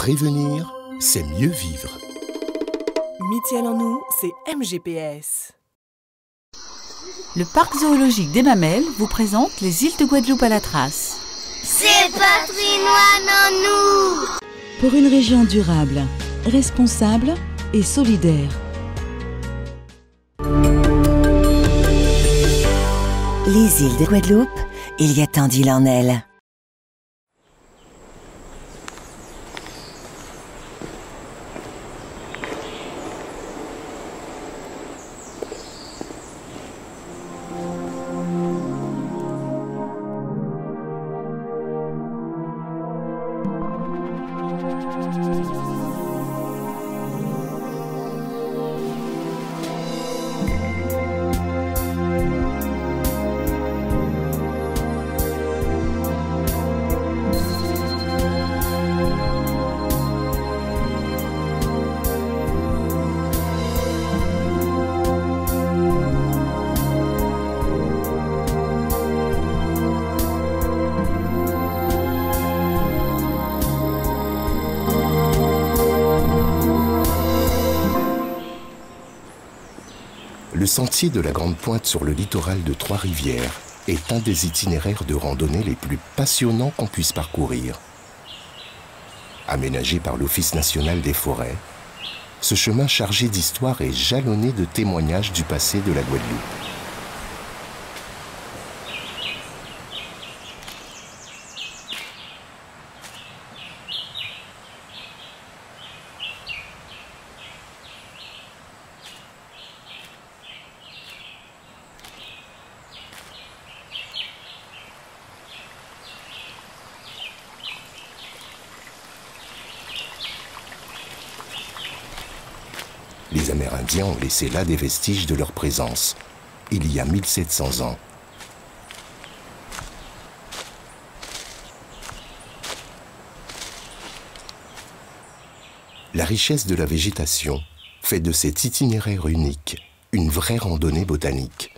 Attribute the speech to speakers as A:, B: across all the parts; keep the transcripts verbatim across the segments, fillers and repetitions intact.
A: Prévenir, c'est mieux vivre.
B: Mutuelle en nous, c'est M G P S.
C: Le parc zoologique des Mamelles vous présente les îles de Guadeloupe à la trace.
D: C'est patrimoine en nous!
E: Pour une région durable, responsable et solidaire.
F: Les îles de Guadeloupe, il y a tant d'îles en elles.
A: Le sentier de la Grande Pointe sur le littoral de Trois-Rivières est un des itinéraires de randonnée les plus passionnants qu'on puisse parcourir. Aménagé par l'Office national des forêts, ce chemin chargé d'histoire est jalonné de témoignages du passé de la Guadeloupe. Les Amérindiens ont laissé là des vestiges de leur présence, il y a mille sept cents ans. La richesse de la végétation fait de cet itinéraire unique une vraie randonnée botanique.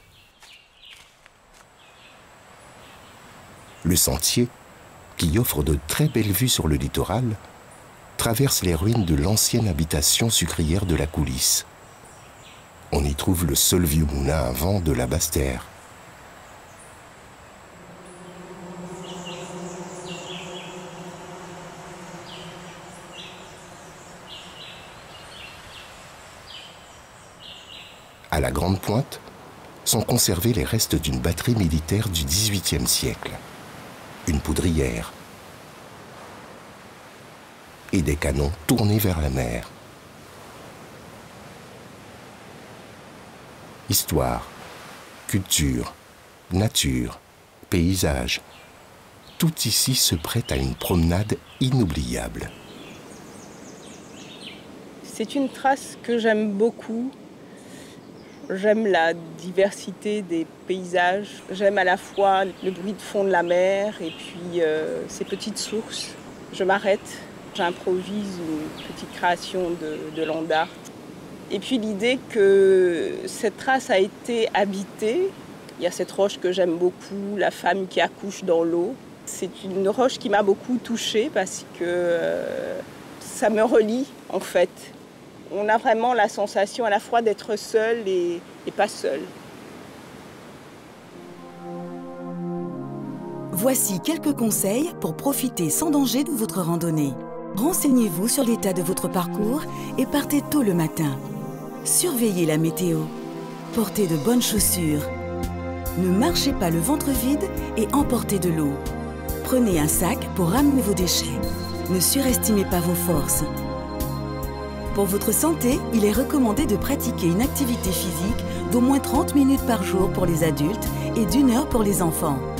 A: Le sentier, qui offre de très belles vues sur le littoral, traverse les ruines de l'ancienne habitation sucrière de la Coulisse. On y trouve le seul vieux moulin à vent de la Basse-Terre. À la Grande Pointe sont conservés les restes d'une batterie militaire du dix-huitième siècle, une poudrière et des canons tournés vers la mer. Histoire, culture, nature, paysage, tout ici se prête à une promenade inoubliable.
G: C'est une trace que j'aime beaucoup. J'aime la diversité des paysages. J'aime à la fois le bruit de fond de la mer et puis euh, ces petites sources. Je m'arrête, j'improvise une petite création de, de land art. Et puis l'idée que cette trace a été habitée. Il y a cette roche que j'aime beaucoup, la femme qui accouche dans l'eau. C'est une roche qui m'a beaucoup touchée parce que euh, ça me relie en fait. On a vraiment la sensation à la fois d'être seul et, et pas seul.
E: Voici quelques conseils pour profiter sans danger de votre randonnée. Renseignez-vous sur l'état de votre parcours et partez tôt le matin. Surveillez la météo. Portez de bonnes chaussures. Ne marchez pas le ventre vide et emportez de l'eau. Prenez un sac pour ramener vos déchets. Ne surestimez pas vos forces. Pour votre santé, il est recommandé de pratiquer une activité physique d'au moins trente minutes par jour pour les adultes et d'une heure pour les enfants.